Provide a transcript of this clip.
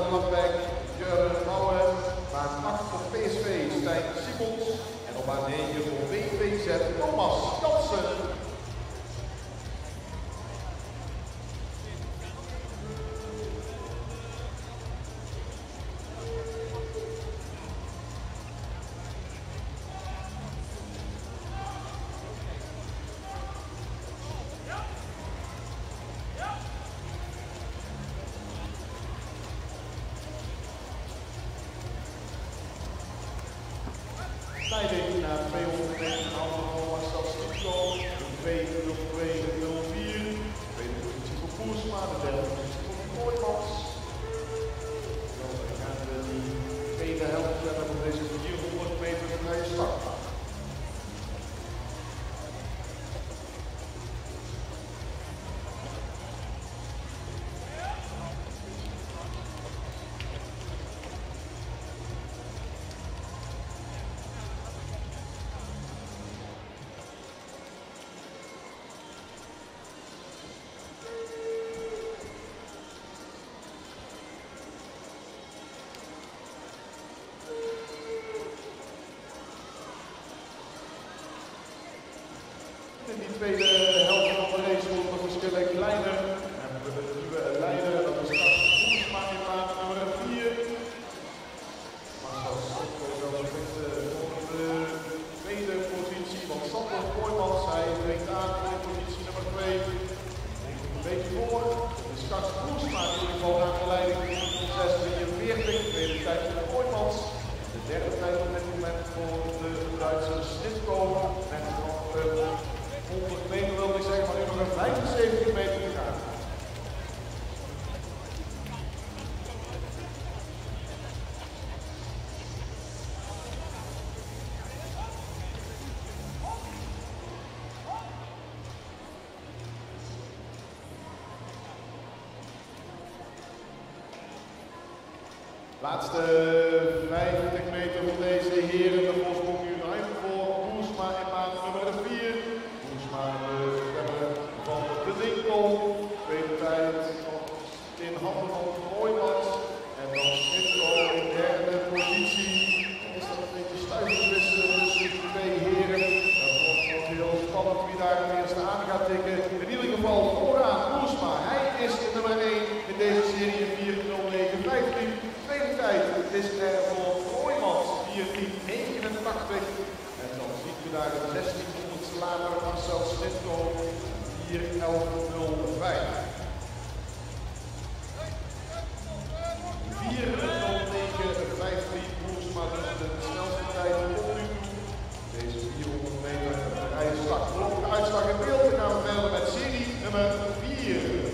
Gladbeck, Jurgen Mouwen. Baan 8 voor PSV, Stijn Simons. En op baan 9 voor VVZ, Thomas Jansen. Leiding naar 200 meter, Almelo, Marcel Stipko, 2:02:04. Tweede positie voor Boersma, de derde positie voor Kooijmans. Dan gaan we de tweede helft verder van deze 400 meter vrije start. In die tweede helft van de race wordt het verschil kleiner. En we hebben de nieuwe leider, dat is straks Boersma in baan nummer 4. Marcel Stipko wel perfect voor de tweede positie van Sander Kooijmans. Hij breekt aan in positie nummer 2. Een beetje voor. Het is straks Boersma in ieder geval aan de leiding. 6:43, tweede tijd voor Kooijmans. De derde tijd op dit moment voor de Duitse Stipko. Met nog 100 meter wil ik zeggen, maar nu nog een 75 meter te gaan. Laatste 50 meter van deze heren. De voorsprong nu ruim voor Boersma in baan nummer 4. Boersma van de Dinkel. Tweede tijd in handen van Kooijmans. En dan Stipko in derde positie. Dan is dat een beetje stuiverswisselen tussen de twee heren. Dat wordt nog heel spannend wie daar het eerste aan gaat tikken. In ieder geval vooraan Boersma. Hij is de nummer 1 in deze serie 4:09:15. Tweede tijd is er voor Kooijmans 4:10:89. En dan zien we daar de 1600 later Marcel Stipko 4:11:05. 4:09:15 Boersma dus de snelste tijd tot nu toe. Deze 400 meter vrije slag. Voorlopige uitslag in beeld. Dan gaan we verder met serie nummer 4.